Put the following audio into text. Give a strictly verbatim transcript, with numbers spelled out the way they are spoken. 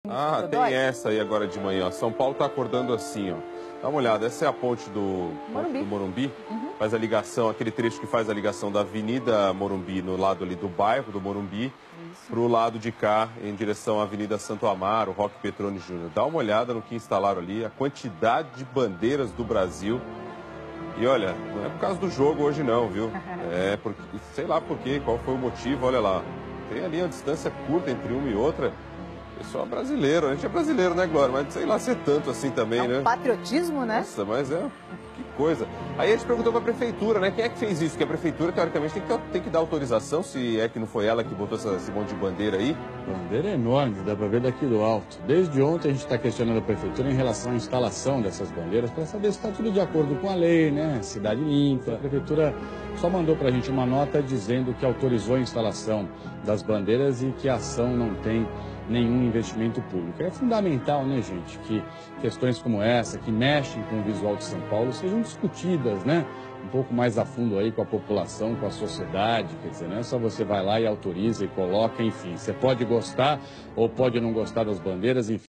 Ah, tem essa aí agora de manhã. São Paulo está acordando assim, ó. Dá uma olhada, essa é a ponte do Morumbi. Do Morumbi. Uhum. Faz a ligação, aquele trecho que faz a ligação da Avenida Morumbi, no lado ali do bairro do Morumbi, para o lado de cá, em direção à Avenida Santo Amaro, Roque Petrone Júnior. Dá uma olhada no que instalaram ali, a quantidade de bandeiras do Brasil. E olha, não é por causa do jogo hoje não, viu? É porque, sei lá por quê, qual foi o motivo, olha lá. Tem ali uma distância curta entre uma e outra. Pessoal brasileiro, a gente é brasileiro, né, Glória? Mas sei lá se é tanto assim também, é um né? Patriotismo, né? Nossa, mas é... Que coisa. Aí a gente perguntou para a prefeitura, né? Quem é que fez isso? Porque a prefeitura, teoricamente, tem que, tem que dar autorização, se é que não foi ela que botou essa, esse monte de bandeira aí. Bandeira enorme, dá para ver daqui do alto. Desde ontem a gente está questionando a prefeitura em relação à instalação dessas bandeiras para saber se está tudo de acordo com a lei, né? Cidade limpa. A prefeitura só mandou para a gente uma nota dizendo que autorizou a instalação das bandeiras e que a ação não tem nenhum investimento público. É fundamental, né, gente, que questões como essa, que mexem com o visual de São Paulo, sejam discutidas, né, um pouco mais a fundo aí com a população, com a sociedade, quer dizer, não é só você vai lá e autoriza e coloca, enfim, você pode gostar ou pode não gostar das bandeiras, enfim.